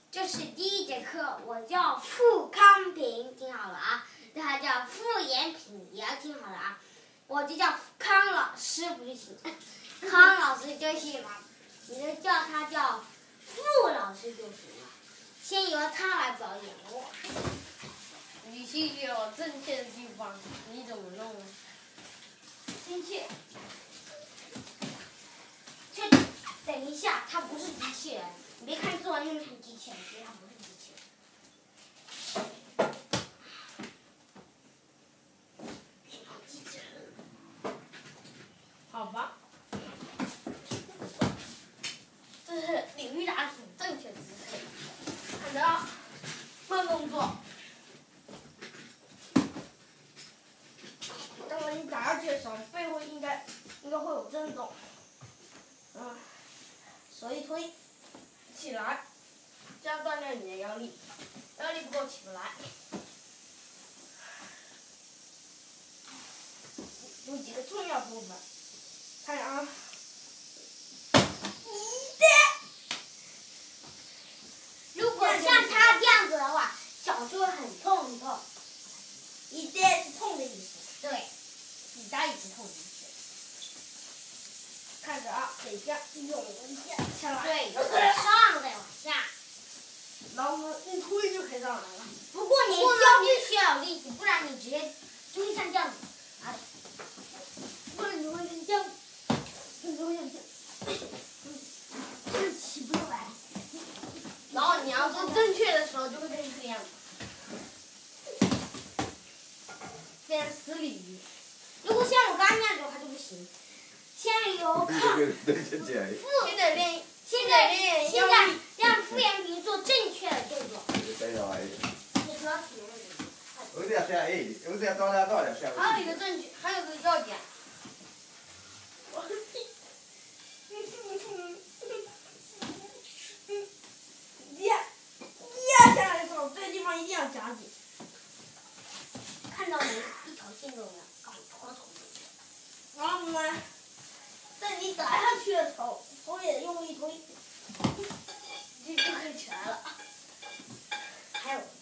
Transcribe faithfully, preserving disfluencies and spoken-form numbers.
这是第一节课，我叫傅康平，听好了啊，他叫傅延平，也要听好了啊，我就叫康老师不就行？康老师就行了，你就叫他叫傅老师就行了。先由他来表演我。 你先给我正确的地方，你怎么弄？ 先去。这等一下，他不是机器人，你别看做完那么像机器人，其实他不是机器人。机器人。 好吧。这是领域打鼠正确姿势，看着啊，慢动作。当你打下去的时候，背后应该应该会有震动。嗯，手一推，起来，这样锻炼你的腰力，腰力不够起不来。有几个重要部分，看着啊。 如果像他这样子的话，脚就会很痛很痛。 一跌是痛的意思。 对， 一打也是痛的意思。看着啊，等一下，涌一下下来。 对，由上再往下。 然后呢，一推就可以上来了。 不过你腰必须要有力气，不然你直接就会像这样子，啊，不然你会像这样，你会像这样，就是起不来。 然后你要做正确的时候，就会变成这个样子。变成死鲤鱼。 如果像我刚刚那样子，他就不行。先由靠傅， 现在练， 现在练现在让傅延平做正确的动作。 你不要停了。 有点像哎，有点到那到了像。 还有一个正确，还有个要点。压压下来的时候，这个地方一定要夹紧。 看到没？一条线都没有，搞拖头。 然后呢，在你打下去的时候，手也用力推，就就可以起来了。 还有。